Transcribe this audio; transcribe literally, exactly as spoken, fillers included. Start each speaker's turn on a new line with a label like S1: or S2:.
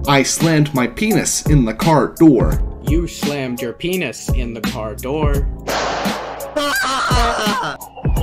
S1: I slammed my penis in the car door.
S2: You slammed your penis in the car door.